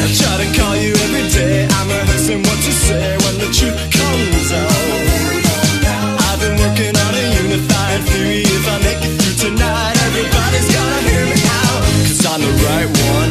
try to call you every day. I'm rehearsing what to say when the truth comes out. I've been working on a unified theory. If I make it through tonight, everybody's gonna hear me out. 'Cause I'm the right one.